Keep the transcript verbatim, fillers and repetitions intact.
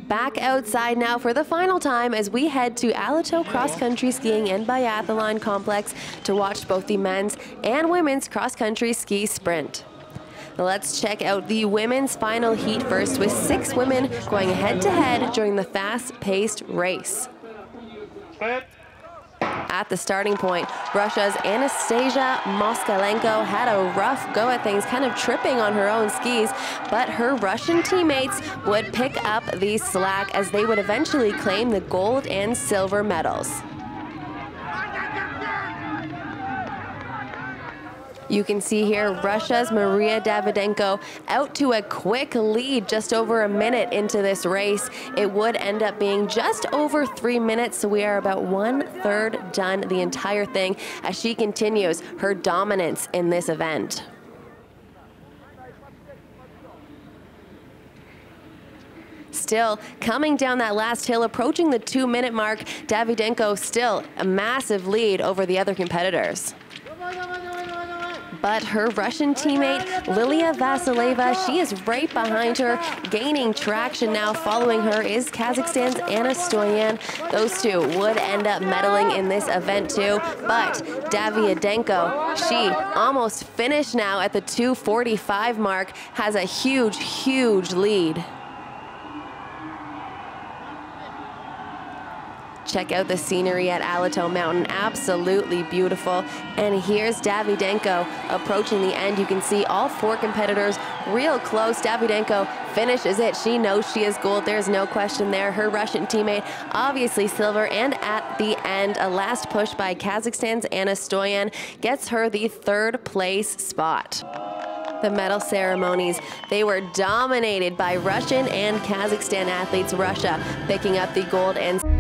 Back outside now for the final time as we head to Alato Cross Country Skiing and Biathlon Complex to watch both the men's and women's cross country ski sprint. Let's check out the women's final heat first, with six women going head-to-head during the fast-paced race. At the starting point, Russia's Anastasia Moskalenko had a rough go at things, kind of tripping on her own skis, but her Russian teammates would pick up the slack as they would eventually claim the gold and silver medals. You can see here Russia's Maria Davydenko out to a quick lead just over a minute into this race. It would end up being just over three minutes, so we are about one third done the entire thing as she continues her dominance in this event. Still coming down that last hill, approaching the two minute mark, Davydenko still a massive lead over the other competitors. But her Russian teammate, Lilia Vasileva, she is right behind her, gaining traction now. Following her is Kazakhstan's Anna Stoyan. Those two would end up medaling in this event too, but Davydenko, she almost finished now at the two forty-five mark, has a huge, huge lead. Check out the scenery at Alato Mountain, absolutely beautiful. And here's Davydenko approaching the end. You can see all four competitors real close. Davydenko finishes it. She knows she is gold. There's no question there. Her Russian teammate, obviously silver. And at the end, a last push by Kazakhstan's Anna Stoyan gets her the third place spot. The medal ceremonies, they were dominated by Russian and Kazakhstan athletes. Russia picking up the gold and